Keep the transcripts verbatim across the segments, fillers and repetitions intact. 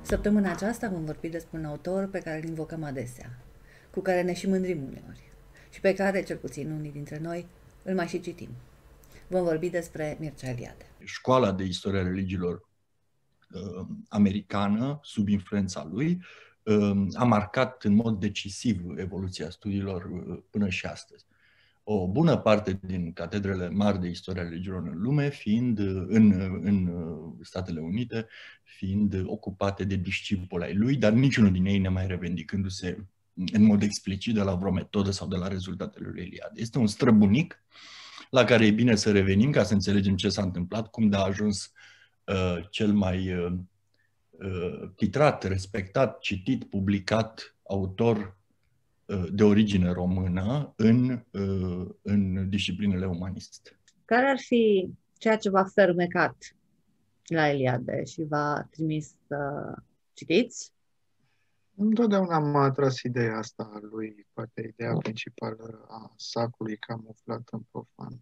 Săptămâna aceasta vom vorbi despre un autor pe care îl invocăm adesea, cu care ne și mândrim uneori și pe care, cel puțin unii dintre noi, îl mai și citim. Vom vorbi despre Mircea Eliade. Școala de istoria religiilor uh, americană, sub influența lui, uh, a marcat în mod decisiv evoluția studiilor uh, până și astăzi. O bună parte din catedrele mari de istoria religiilor în lume, fiind în, în Statele Unite, fiind ocupate de discipoli ai lui, dar niciunul din ei nemai revendicându-se în mod explicit de la vreo metodă sau de la rezultatele lui Eliade. Este un străbunic la care e bine să revenim ca să înțelegem ce s-a întâmplat, cum de a ajuns uh, cel mai uh, uh, titrat, respectat, citit, publicat autor de origine română în, în disciplinele umaniste. Care ar fi ceea ce v-a fermecat la Eliade și v-a trimis să citiți? Întotdeauna m-a atras ideea asta a lui, poate ideea principală a sacului camuflat în profan.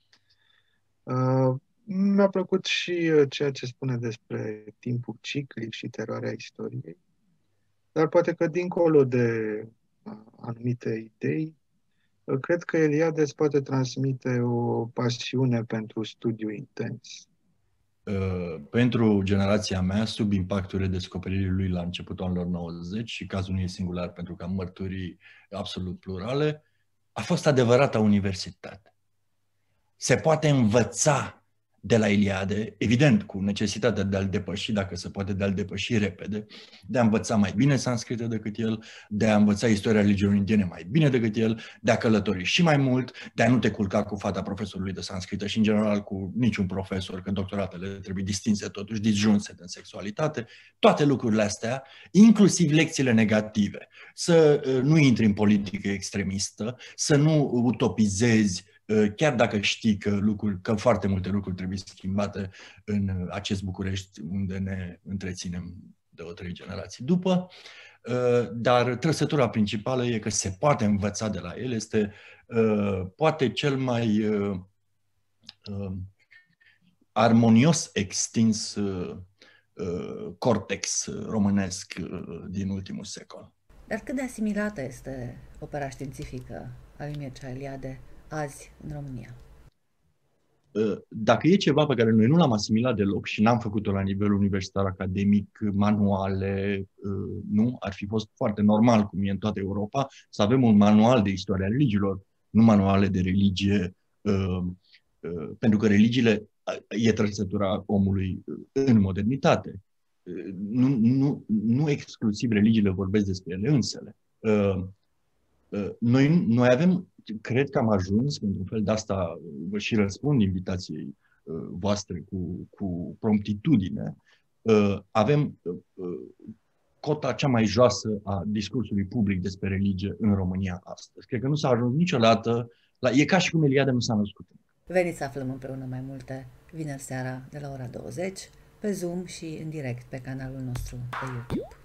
Uh, mi-a plăcut și ceea ce spune despre timpul ciclic și teroarea istoriei, dar poate că dincolo de anumite idei, cred că Eliade îți poate transmite o pasiune pentru studiu intens. Pentru generația mea, sub impactul redescoperirii lui la începutul anilor nouăzeci, și cazul nu e singular pentru că am mărturii absolut plurale, a fost adevărata universitate. Se poate învăța de la Eliade, evident, cu necesitatea de a-l depăși, dacă se poate, de a-l depăși repede, de a învăța mai bine sanscrită decât el, de a învăța istoria religiilor indiene mai bine decât el, de a călători și mai mult, de a nu te culca cu fata profesorului de sanscrită și, în general, cu niciun profesor, că doctoratele trebuie distinse totuși, disjunse din sexualitate, toate lucrurile astea, inclusiv lecțiile negative. Să nu intri în politică extremistă, să nu utopizezi, chiar dacă știi că, lucruri, că foarte multe lucruri trebuie schimbate în acest București unde ne întreținem de o trei generații după, dar trăsătura principală e că se poate învăța de la el, este poate cel mai armonios extins cortex românesc din ultimul secol. Dar cât de asimilată este opera științifică a lui Mircea Eliade azi în România? Dacă e ceva pe care noi nu l-am asimilat deloc și n-am făcut-o la nivel universitar, academic, manuale, nu, ar fi fost foarte normal, cum e în toată Europa, să avem un manual de istoria religiilor, nu manuale de religie, pentru că religiile e trăsătura omului în modernitate. Nu, nu, nu exclusiv religiile vorbesc despre ele însele. Noi, noi avem, cred că am ajuns, pentru un fel de asta vă și răspund invitației voastre cu, cu promptitudine, avem cota cea mai joasă a discursului public despre religie în România astăzi. Cred că nu s-a ajuns niciodată, la, e ca și cum Eliade nu s-a născut. Veniți să aflăm împreună mai multe vineri seara de la ora douăzeci, pe Zoom și în direct pe canalul nostru de YouTube.